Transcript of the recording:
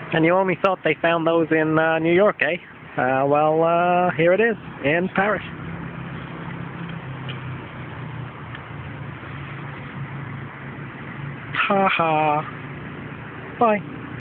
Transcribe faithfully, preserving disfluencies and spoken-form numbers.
And you only thought they found those in uh, New York, eh? Uh, well, uh, here it is, in Paris. Ha ha. Bye.